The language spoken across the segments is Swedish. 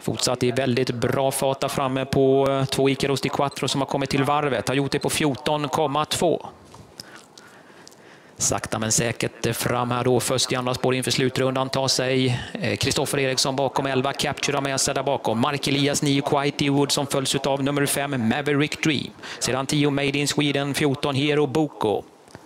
Fortsatt i väldigt bra fart där framme på 2 Icarus Di Quattro som har kommit till varvet. Har gjort det på 14,2. Sakta men säkert fram här då. Först i andra spår inför slutrundan tar sig Kristoffer Eriksson bakom 11. Capture med sig där bakom. Mark Elias 9 Quiety Wood som följs av nummer 5 Maverick Dream. Sedan 10 Made in Sweden, 14 Hero Boko.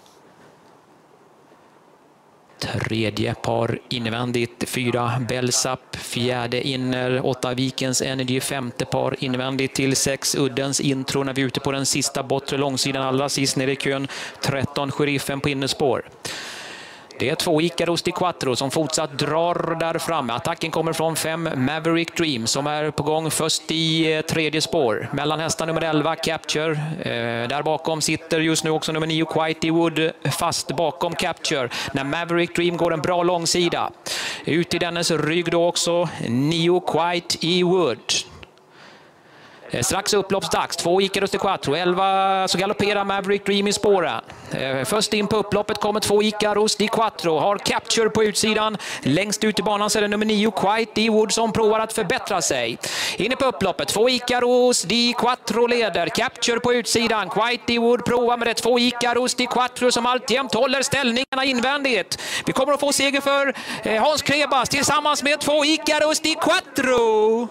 Tredje par invändigt, 4 Belsap, fjärde inner, 8 Vikens Energy, femte par invändigt till 6 Uddens Intro när vi är ute på den sista bortre långsidan, allra sist nere i kön, 13 Sheriffen på innerspår. Det är 2 Icarus Di Quattro som fortsatt drar där framme. Attacken kommer från 5 Maverick Dream som är på gång först i tredje spår. Mellan hästar nummer 11 Capture. Där bakom sitter just nu också nummer 9 Quiety Wood fast bakom Capture. När Maverick Dream går en bra långsida. Ut i dennes rygg då också 9 Quiety Wood. Strax upploppsdags, 2 Icarus Di Quattro, 11 så galopperar Maverick Dream i spåren. Först in på upploppet kommer 2 Icarus Di Quattro, har Capture på utsidan. Längst ut i banan så är det nummer 9 Quiety Wood som provar att förbättra sig. Inne på upploppet, 2 Icarus Di Quattro leder, Capture på utsidan. Quiety Wood provar med det, 2 Icarus Di Quattro som alltjämt håller ställningarna invändigt. Vi kommer att få seger för Hans Krebas tillsammans med 2 Icarus Di Quattro.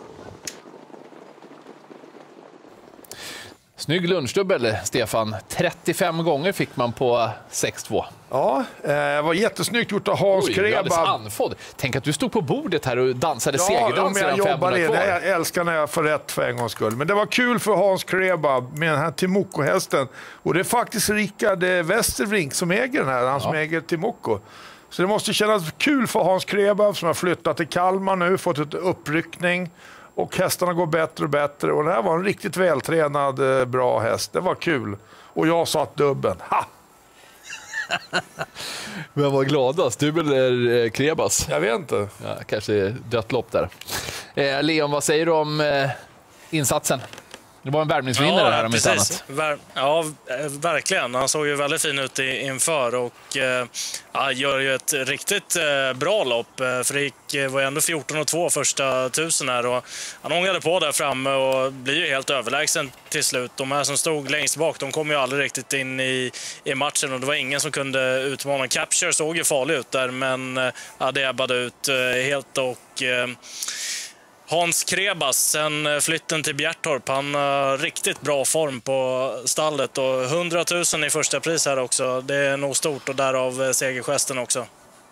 Snygg lunchdubbel, Stefan. 35 gånger fick man på 6-2. Ja, det var jättesnyggt gjort av Hans Krebab. Tänk att du stod på bordet här och dansade segerdans. Jag jobbar in. Jag älskar när jag får rätt för en gångs skull. Men det var kul för Hans Krebab med den här Timoko-hästen. Och det är faktiskt Rickard Westerbrink som äger den här. Han som äger Timoko. Så det måste kännas kul för Hans Krebab som har flyttat till Kalmar nu. Fått ett uppryckning. Och hästarna går bättre och bättre. Och det här var en riktigt vältränad, bra häst. Det var kul. Och jag satt dubben. Ha! Men vad gladast? Dubbel eller Krebas? Jag vet inte. Ja, kanske dött lopp där. Leon, vad säger du om insatsen? Det var en värmningsvinnare här om inte annat. Ja, verkligen. Han såg ju väldigt fin ut inför och gör ju ett riktigt bra lopp. Fredrik var ju ändå 14,2 första 1000 här och han ångade på där framme och blir ju helt överlägsen till slut. De här som stod längst bak, de kom ju aldrig riktigt in i matchen och det var ingen som kunde utmana. Capture såg ju farlig ut där, men det ebbade ut helt och Hans Krebas, sen flytten till Bjärtorp, han har riktigt bra form på stallet och 100 000 i första pris här också. Det är nog stort och därav segergesten också.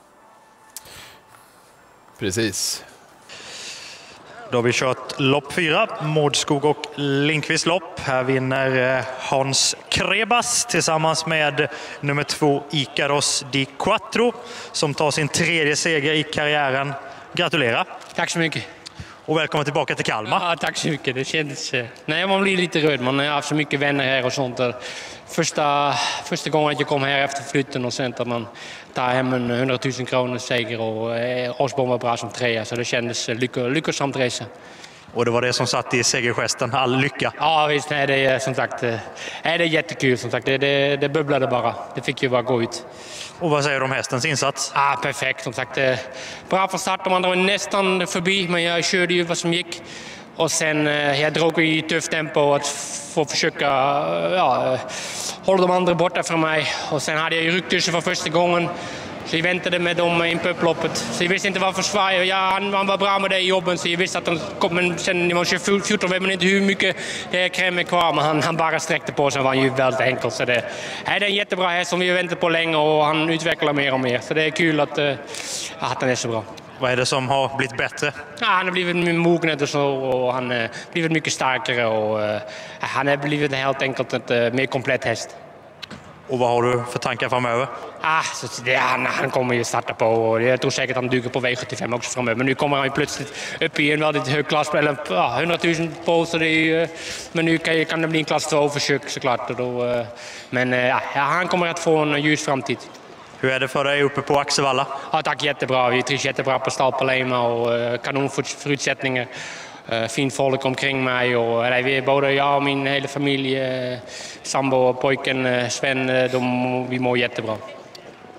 Precis. Då har vi kört lopp 4, Mårdskog och Lindqvist lopp. Här vinner Hans Krebas tillsammans med nummer 2 Icarus Di Quattro som tar sin 3:e seger i karriären. Gratulerar! Tack så mycket! Och välkommen tillbaka till Kalmar. Ja, tack så mycket. Det kändes... Nej, man blir lite röd. Man har haft så mycket vänner här och sånt. Första gången att jag kom här efter flytten och sen att man tar hem en 100 000 kronor seger och Osborn var bra som 3. Så det kändes lyckosamt resa. Och det var det som satt i segergesten. All lycka. Ja, visst. Nej, det är som sagt... det är jättekul som sagt. Det bubblade bara. Det fick ju bara gå ut. Och vad säger du om hästens insats? Ja, perfekt som sagt. Bra från start. De andra var nästan förbi, men jag körde ju vad som gick. Och sen jag drog i tufft tempo att få försöka hålla de andra borta från mig. Och sen hade jag ju rycktusen för första gången. Så jag väntade med dem in på upploppet. Så jag visste inte varför Sverige. Ja, han var bra med det i jobben så jag visste att han kom. Men sen när man kör 14 vet man inte hur mycket det är kvar. Men han bara sträckte på sig. Han var ju väldigt enkel. Så det är en jättebra häst som vi har väntat på länge och han utvecklar mer och mer. Så det är kul att han är så bra. Vad är det som har blivit bättre? Ja, han har blivit mognad och så och han har blivit mycket starkare och han har blivit helt enkelt ett mer komplett häst. Och vad har du för tankar framöver? Han kommer ju starta på och jag tror säkert att han duger på V75 också framöver. Men nu kommer han ju plötsligt upp i en väldigt hög klass, eller 100 000 på, så det är ju, men nu kan det bli en klass 2-försök såklart. Han kommer att få en ljus framtid. Hur är det för dig uppe på Axevalla? Ja, tack, jättebra. Vi trivs jättebra på stall på Lema och kanonförutsättningar. Fint folk omkring mig och vi är både jag och min hela familj, sambo och pojken Sven, vi mår jättebra.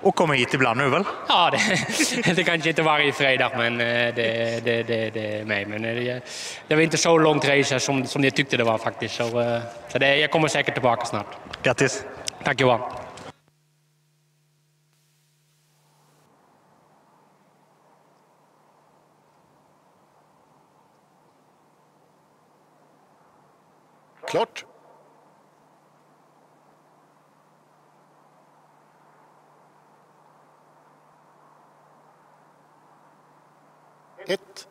och kommer hit ibland nu väl? Ja, det kanske inte varje fredag, men det är med. Men det var inte så långt resa som jag tyckte det var faktiskt. Så jag kommer säkert tillbaka snart. Grattis! Tack Johan! Klart. Ett.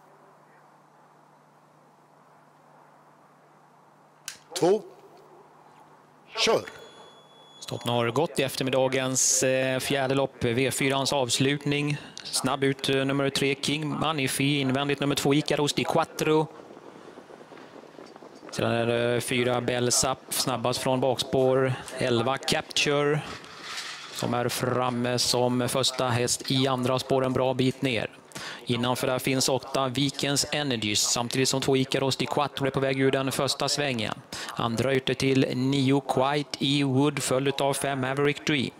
2. Kör. Starten har gått i eftermiddagens fjärde lopp, V4ans avslutning. Snabb ut nummer 3 King Manifi, invändigt nummer 2 Icaros Di Quattro. Sedan är det 4 Belsap, snabbast från bakspår. 11 Capture som är framme som första häst i andra spår en bra bit ner. Innanför där finns 8 Vikens Energy, samtidigt som 2 Icaros Di Quattro är på väg ur den första svängen. Andra ute till 9 Quiet E Wood, följd av 5 Maverick Dream.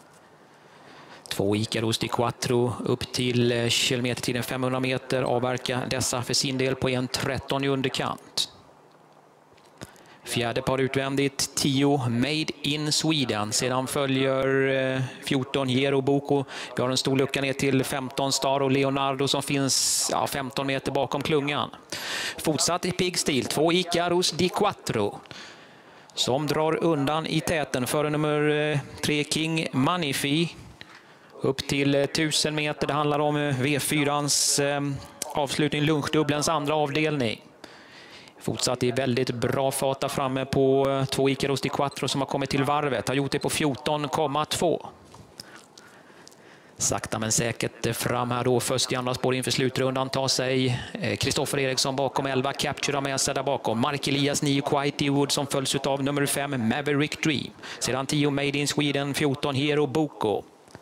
2 Icaros Di Quattro upp till kilometertiden 500 meter, avverkar dessa för sin del på 1.13 i underkant. Fjärde par utvändigt 10 Made in Sweden. Sedan följer 14 Hero Boko. Vi har en stor lucka ner till 15 Star och Leonardo som finns 15 meter bakom klungan. Fortsatt i pigg stil 2 Icaros Di Quattro som drar undan i täten före nummer 3 King Manifi. Upp till 1000 meter. Det handlar om V4ans avslutning, lunchdubblens andra avdelning. Fortsatt i väldigt bra fart där framme på 2 Icaros Di Quattro som har kommit till varvet. Har gjort det på 14,2. Sakta men säkert fram här då. Först i andra spår inför slutrundan tar sig Kristoffer Eriksson bakom 11. Capture med sig där bakom. Mark Elias 9 Quiet E Wood som följs av nummer 5 Maverick Dream. Sedan 10 Made in Sweden, 14 Hero Boko.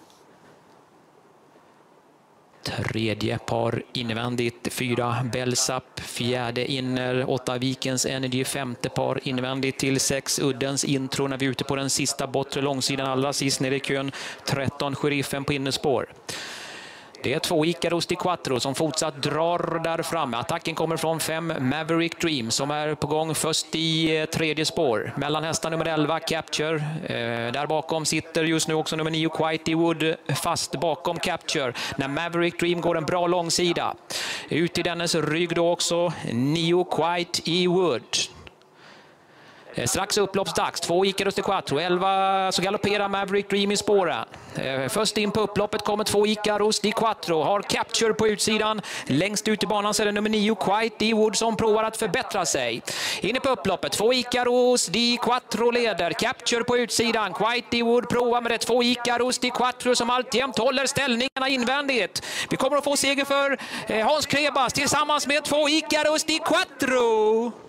Tredje par invändigt 4 Belsap, fjärde inner 8 Vikens Energy, femte par invändigt till 6 Uddens Intro när vi är ute på den sista bortre långsidan, allra sist nere i kön 13 Sheriffen på innerspår. Det är 2 Icaros Di Quattro som fortsatt drar där framme. Attacken kommer från 5 Maverick Dream som är på gång först i tredje spår. Mellan hästar nummer 11 Capture. Där bakom sitter just nu också nummer 9 Quiet E Wood fast bakom Capture. När Maverick Dream går en bra långsida. Ut i dennes rygg då också 9 Quiet E Wood. Strax upploppsdags, 2 Icaros Di Quattro, 11 så galopperar Maverick Dream i spåren. Först in på upploppet kommer 2 Icaros Di Quattro, har Capture på utsidan. Längst ut i banan så är det nummer 9 Quiet E Wood som provar att förbättra sig. Inne på upploppet, 2 Icaros Di Quattro leder, Capture på utsidan. Quiet E Wood provar med det, 2 Icaros Di Quattro som alltjämt håller ställningarna invändigt. Vi kommer att få seger för Hans Krebas tillsammans med 2 Icaros Di Quattro.